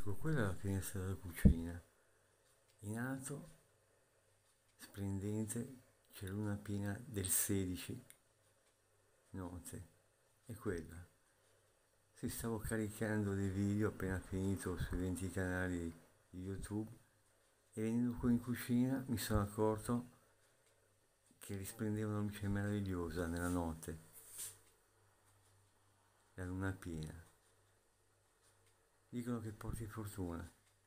Ecco, quella è la finestra della cucina. In alto, splendente, c'è luna piena del 16 notte. È quella. Sì, stavo caricando dei video appena finito sui 20 canali di YouTube e venendo qui in cucina mi sono accorto che risplendeva una luce meravigliosa nella notte, la luna piena. Dicono che porti fortuna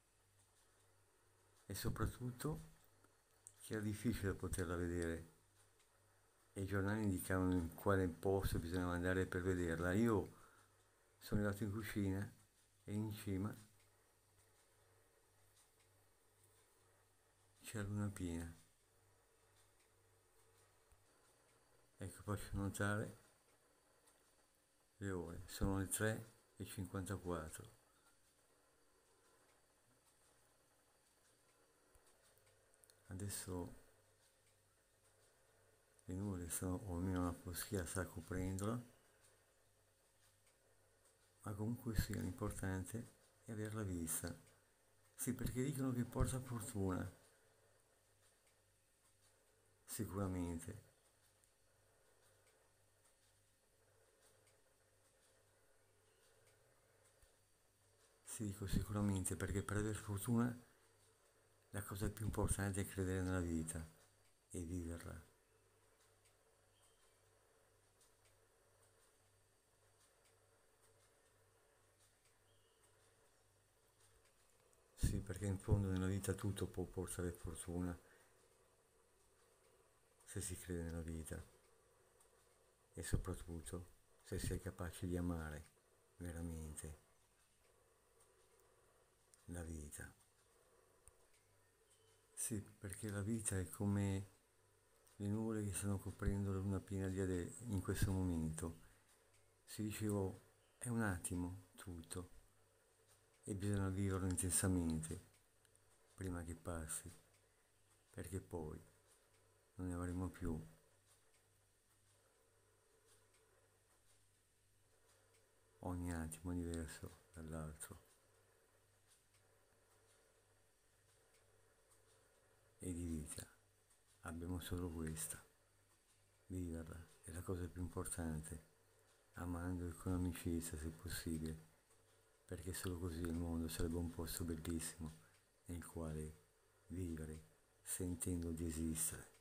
e soprattutto che era difficile poterla vedere e i giornali indicavano in quale posto bisognava andare per vederla. Io sono arrivato in cucina e in cima c'è la luna piena. Ecco, faccio notare le ore, sono le 3:54. Adesso le nuvole sono, o almeno la foschia sta coprendola, ma comunque sia l'importante è averla vista. Sì, perché dicono che porta fortuna, sicuramente. Sì, dico sicuramente perché per avere fortuna la cosa più importante è credere nella vita e viverla. Sì, perché in fondo nella vita tutto può portare fortuna se si crede nella vita e soprattutto se si è capaci di amare veramente la vita. Sì, perché la vita è come le nuvole che stanno coprendo la luna piena in questo momento. Si dicevo, è un attimo tutto e bisogna viverlo intensamente prima che passi, perché poi non ne avremo più. Ogni attimo è diverso dall'altro e di vita abbiamo solo questa. Viverla è la cosa più importante, amando e con amicizia se possibile, perché solo così il mondo sarebbe un posto bellissimo nel quale vivere sentendo di esistere.